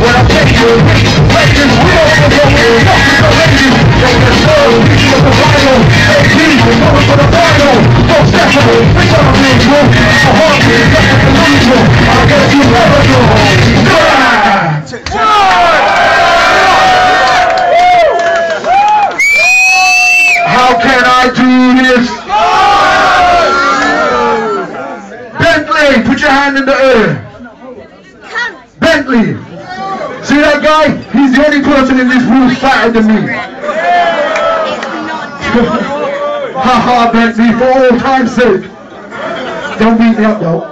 when I take you away. Legends, we don't ever go in. Fucking the legends. They get slow, beat with the vinyl. AP, going for the final. So special, bitch on a visual. I'm hungry, that's illegal. I guess you never know. How can I do this? Bentley, put your hand in the air. Bentley. See that guy? He's the only person in this room fatter than me. Haha, Bentley, for all time's sake. Don't beat me up though.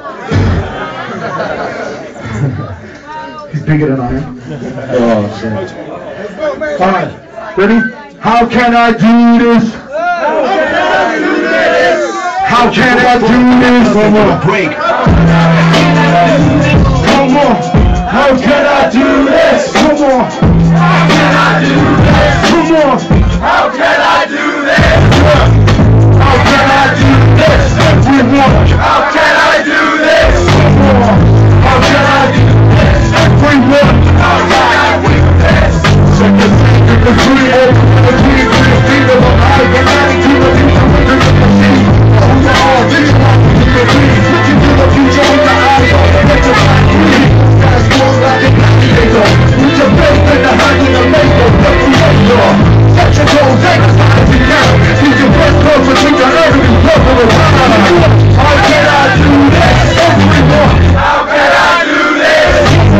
He's bigger than I am. Oh shit. Alright, ready? How can I do this? How can I do this? Come on, break. Come on. How can I do this? Come on. How can I do this? Come on. How can I do this? How can I do this? Everyone. How can I do this? Come on. How can I do this? Everyone. How can I do this? Second, the three, the three, the of a high, the 92, the future, the machine. Oh no, this is what we do. Looking to the future with the eyes on the picture back free. That's more like a navigator. Put your faith in the hand in the maker, the creator. Set your goals, exercise it down. Use your best closer to the every level around. How can I do this? Everyone. How can I do this?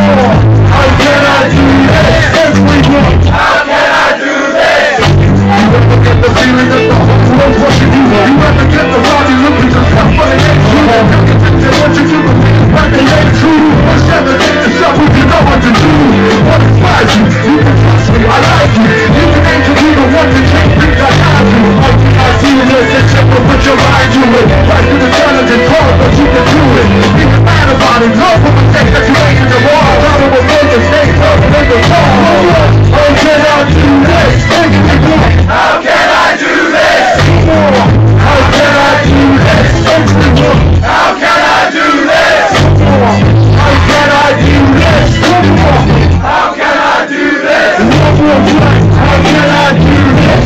How can I do this? Everyone. How can I do this? You ever get the feeling that the whole world's watching you? You ever get the body looking to come for the next you? What you do, like the next true. What's ever take the stuff if you know what to do? What inspires you? You can trust me, I like you. You can aim to be the one to change things I have to. How can I do this? It's simple, put your mind to it. Fight through the challenge and call, but you can do it. Be mad about it, love for mistakes that you made in the wall. Double with no mistakes, love in the fall. How can I do this? How can I do this? How can I do this? How can I do this? How can I do this? How can I do this? How can I do this?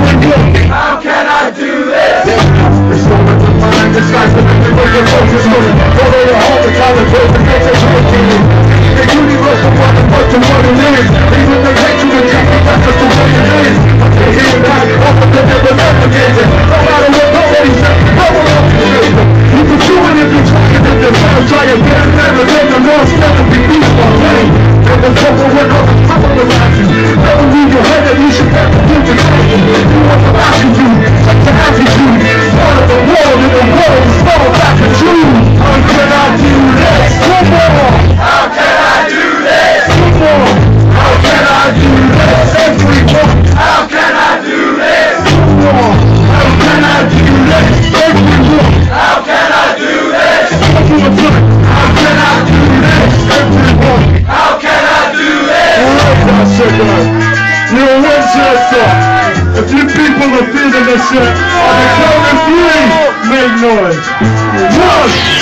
How can I do this? It's so much of mine, the sky's the limit, but your focus moving. Although you're all the time, it's open, it's a short-term. The universe of what and what to what it is. Even the hate to the check, that's just the way it is. They hear that, off of the never navigated. No matter what nobody says, no one else can save them. You can do it if you're trying to defend. Try again, never get the lost, never be beat by rain. And the trouble went on the top of the mountain. Never leave your head and you should never do the same. Do what the mountain do, such an attitude. Part of the world and the world is fall back at you. How can I do this? Come on. How can I do this? Come on. How can I do this? Everyone. How can I do this? Come on. How can I do this? Everyone. How can I do this? How can I do this? Everyone. How can I do this? Alright, now check it out. You're one shot. If you people are feeling this shit, on the count of three, make noise. 1